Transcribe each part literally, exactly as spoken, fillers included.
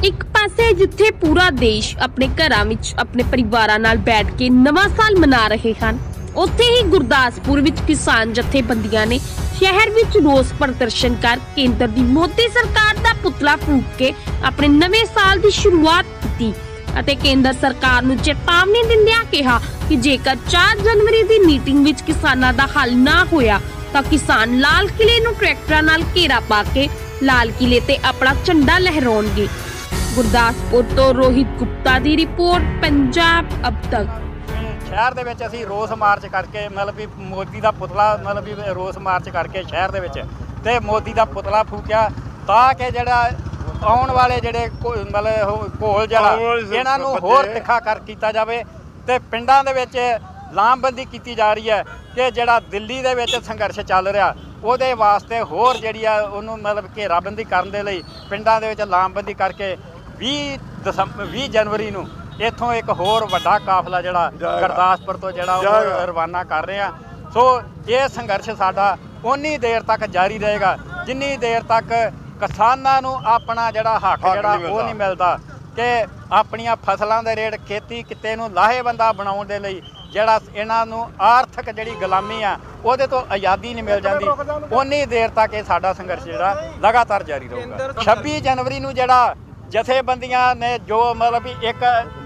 एक पासे जिथे पूरा देश अपने घरां विच अपने परिवारां नाल बैठ के नवां साल मना रहे हन, उत्थे ही गुरदासपुर विच किसान जथेबंदियां ने शहर विच रोस प्रदर्शन कर केंद्र दी मोदी सरकार दा पुतला फूक के अपने नवे साल दी शुरुआत की ਅਤੇ केंद्र सरकार ਨੂੰ चेतावनी ਦਿੰਦਿਆਂ ਕਿਹਾ कि जेकर चार जनवरी ਦੀ ਮੀਟਿੰਗ ਵਿੱਚ ਕਿਸਾਨਾਂ ਦਾ ਹੱਲ ਨਾ ਹੋਇਆ ਤਾਂ ਕਿਸਾਨ ਲਾਲ ਕਿਲੇ ਨੂੰ ਟਰੈਕਟਰਾਂ ਨਾਲ ਘੇਰਾ ਪਾ ਕੇ ਲਾਲ ਕਿਲੇ ਤੇ ਆਪਣਾ ਝੰਡਾ ਲਹਿਰਾਉਣਗੇ। ਗੁਰਦਾਸਪੁਰ ਤੋਂ ਰੋਹਿਤ ਗੁਪਤਾ ਦੀ ਰਿਪੋਰਟ, ਪੰਜਾਬ ਅਬ ਤੱਕ। शहर ਦੇ ਵਿੱਚ ਅਸੀਂ ਰੋਸ ਮਾਰਚ ਕਰਕੇ ਮਤਲਬ ਵੀ ਮੋਦੀ ਦਾ ਪੁਤਲਾ ਮਤਲਬ ਵੀ ਰੋਸ ਮਾਰਚ ਕਰਕੇ ਸ਼ਹਿਰ ਦੇ ਵਿੱਚ ਤੇ ਮੋਦੀ ਦਾ ਪੁਤਲਾ ਫੂਕਿਆ ਤਾਂ ਕਿ ਜਿਹੜਾ ਆਉਣ ਵਾਲੇ ਜਿਹੜੇ ਮਤਲਬ ਘੋਲ ਜਿਹੜਾ ਇਹਨਾਂ ਨੂੰ ਹੋਰ ਤਿੱਖਾ ਕਰ ਕੀਤਾ ਜਾਵੇ ਤੇ ਪਿੰਡਾਂ ਦੇ ਵਿੱਚ ਲਾਮਬੰਦੀ ਕੀਤੀ ਜਾ ਰਹੀ ਹੈ ਕਿ ਜਿਹੜਾ ਦਿੱਲੀ ਦੇ ਵਿੱਚ ਸੰਘਰਸ਼ ਚੱਲ ਰਿਹਾ ਉਹਦੇ ਵਾਸਤੇ ਹੋਰ ਜਿਹੜੀ ਆ ਉਹਨੂੰ ਮਤਲਬ ਘੇਰਾਬੰਦੀ ਕਰਨ ਦੇ ਲਈ ਪਿੰਡਾਂ ਦੇ ਵਿੱਚ ਲਾਮਬੰਦੀ ਕਰਕੇ ਵੀਹ ਦਸੰਬਰ ਵੀਹ ਜਨਵਰੀ ਨੂੰ ਇੱਥੋਂ ਇੱਕ ਹੋਰ ਵੱਡਾ ਕਾਫਲਾ ਜਿਹੜਾ ਗੁਰਦਾਸਪੁਰ ਤੋਂ ਜਿਹੜਾ ਉਹ ਰਵਾਨਾ ਕਰ ਰਹੇ ਆ। ਸੋ ਇਹ ਸੰਘਰਸ਼ ਸਾਡਾ ਉਨੀ ਦੇਰ ਤੱਕ ਜਾਰੀ ਰਹੇਗਾ ਜਿੰਨੀ ਦੇਰ ਤੱਕ ਕਿਸਾਨਾਂ ਨੂੰ ਆਪਣਾ ਜਿਹੜਾ ਹੱਕ ਜਿਹੜਾ ਉਹ ਨਹੀਂ ਮਿਲਦਾ ਕਿ ਆਪਣੀਆਂ ਫਸਲਾਂ ਦੇ ਰੇਟ ਖੇਤੀ ਕਿੱਤੇ ਨੂੰ ਲਾਹੇਵੰਦਾ ਬਣਾਉਣ ਦੇ ਲਈ ਜਿਹੜਾ ਇਹਨਾਂ ਨੂੰ ਆਰਥਿਕ ਜਿਹੜੀ ਗੁਲਾਮੀ ਆ ਉਹਦੇ ਤੋਂ ਆਜ਼ਾਦੀ ਨਹੀਂ ਮਿਲ ਜਾਂਦੀ ਉਨੀ ਦੇਰ ਤੱਕ ਇਹ ਸਾਡਾ ਸੰਘਰਸ਼ ਜਿਹੜਾ ਲਗਾਤਾਰ ਜਾਰੀ ਰਹੂਗਾ। ਛੱਬੀ ਜਨਵਰੀ ਨੂੰ ਜਿਹੜਾ ਜਥੇਬੰਦੀਆਂ ਨੇ ਜੋ ਮਤਲਬ ਵੀ ਇੱਕ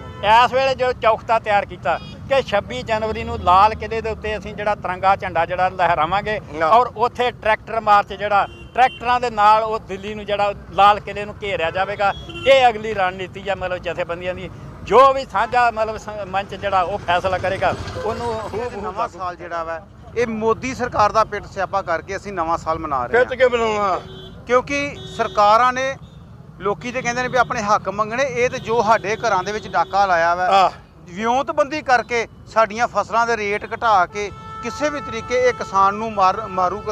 ਇਸ ਵੇਲੇ ਜੋ ਚੌਖਤਾ ਤਿਆਰ ਕੀਤਾ ਕਿ ਛੱਬੀ ਜਨਵਰੀ ਨੂੰ ਲਾਲ ਕਿਲੇ ਦੇ ਉੱਤੇ ਅਸੀਂ ਜਿਹੜਾ ਤਿਰੰਗਾ ਝੰਡਾ ਜਿਹੜਾ ਲਹਿਰਾਵਾਂਗੇ ਔਰ ਉੱਥੇ ਟਰੈਕਟਰ ਮਾਰਚ ਜਿਹੜਾ ਟਰੈਕਟਰਾਂ ਦੇ ਨਾਲ ਉਹ ਦਿੱਲੀ ਨੂੰ ਜਿਹੜਾ ਲਾਲ ਕਿਲੇ ਨੂੰ ਘੇਰਿਆ ਜਾਵੇਗਾ। ਇਹ ਅਗਲੀ ਰਣਨੀਤੀ ਆ ਮਤਲਬ ਜਥੇਬੰਦੀਆਂ ਦੀ ਜੋ ਵੀ ਸਾਂਝਾ ਮਤਲਬ ਮੰਚ ਜਿਹੜਾ ਉਹ ਫੈਸਲਾ ਕਰੇਗਾ ਉਹਨੂੰ ਨਵਾਂ ਸਾਲ ਜਿਹੜਾ ਵਾ ਇਹ ਮੋਦੀ ਸਰਕਾਰ ਦਾ ਪਿੱਟ ਸਿਆਪਾ ਕਰਕੇ ਅਸੀਂ ਨਵਾਂ ਸਾਲ ਮਨਾ ਰਹੇ ਹਾਂ। ਪਿੱਟ ਕੇ ਬਣਾਉਣਾ ਕਿਉਂਕਿ ਸਰਕਾਰਾਂ ਨੇ ਲੋਕੀ ਤੇ ਕਹਿੰਦੇ ਨੇ ਵੀ ਆਪਣੇ ਹੱਕ ਮੰਗਣੇ, ਇਹ ਤੇ ਜੋ ਸਾਡੇ ਘਰਾਂ ਦੇ ਵਿੱਚ ਡਾਕਾ ਲਾਇਆ ਵਾ ਵਿਉਂਤਬੰਦੀ ਕਰਕੇ ਸਾਡੀਆਂ ਫਸਲਾਂ ਦੇ ਰੇਟ ਘਟਾ ਕੇ ਕਿਸੇ ਵੀ ਤਰੀਕੇ ਇਹ ਕਿਸਾਨ ਨੂੰ ਮਾਰ ਮਾਰੂ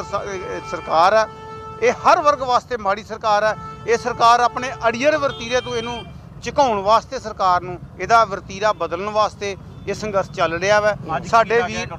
ਸਰਕਾਰ ਆ। ਇਹ ਹਰ ਵਰਗ ਵਾਸਤੇ ਮਾੜੀ ਸਰਕਾਰ ਹੈ। ਇਹ ਸਰਕਾਰ ਆਪਣੇ ਅੜੀਅਰ ਵਰਤੀਰੇ ਤੋਂ ਇਹਨੂੰ ਝੁਕਾਉਣ ਵਾਸਤੇ ਸਰਕਾਰ ਨੂੰ ਇਹਦਾ ਵਰਤੀਰਾ ਬਦਲਣ ਵਾਸਤੇ ਇਹ ਸੰਘਰਸ਼ ਚੱਲ ਰਿਹਾ ਵਾ। ਸਾਡੇ ਵੀਰ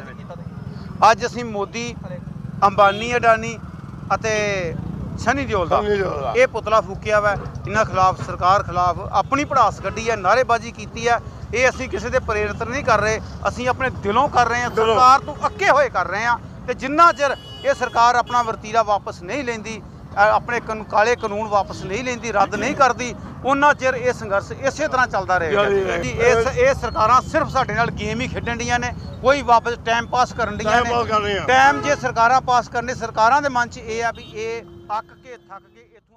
ਅੱਜ ਅਸੀਂ ਮੋਦੀ, ਅੰਬਾਨੀ, ਅਡਾਨੀ ਅਤੇ ਸਨੀ ਦਿਓਲ ਦਾ ਇਹ ਪੁਤਲਾ ਫੂਕਿਆ ਵਾ। ਇਹਨਾਂ ਖਿਲਾਫ ਸਰਕਾਰ ਖਿਲਾਫ ਆਪਣੀ ਭੜਾਸ ਕੱਢੀ ਹੈ, ਨਾਅਰੇਬਾਜ਼ੀ ਕੀਤੀ ਹੈ। ਇਹ ਅਸੀਂ ਕਿਸੇ ਦੇ ਪ੍ਰੇਰਿਤ ਨਹੀਂ ਕਰ ਰਹੇ, ਅਸੀਂ ਆਪਣੇ ਦਿਲੋਂ ਕਰ ਰਹੇ ਹਾਂ, ਸਰਕਾਰ ਤੋਂ ਅੱਕੇ ਹੋਏ ਕਰ ਰਹੇ ਹਾਂ। ਤੇ ਜਿੰਨਾ ਚਿਰ ਇਹ ਸਰਕਾਰ ਆਪਣਾ ਵਰਤੀਰਾ ਵਾਪਸ ਨਹੀਂ ਲੈਂਦੀ, ਆਪਣੇ ਕਾਲੇ ਕਾਨੂੰਨ ਵਾਪਸ ਨਹੀਂ ਲੈਂਦੀ, ਰੱਦ ਨਹੀਂ ਕਰਦੀ, ਉਹਨਾਂ ਚਿਰ ਇਹ ਸੰਘਰਸ਼ ਇਸੇ ਤਰ੍ਹਾਂ ਚੱਲਦਾ ਰਹੇਗਾ। ਇਸ ਇਹ ਸਰਕਾਰਾਂ ਸਿਰਫ ਸਾਡੇ ਨਾਲ ਗੇਮ ਹੀ ਖੇਡਣ ਡੀਆਂ ਨੇ, ਕੋਈ ਵਾਪਸ ਟਾਈਮ ਪਾਸ ਕਰਨ ਡੀਆਂ ਨੇ। ਟਾਈਮ ਜੇ ਸਰਕਾਰਾਂ ਪਾਸ ਕਰਨੇ, ਸਰਕਾਰਾਂ ਦੇ ਮਨ 'ਚ ਇਹ ਆ ਵੀ ਇਹ ਅੱਕ ਕੇ ਥੱਕ ਕੇ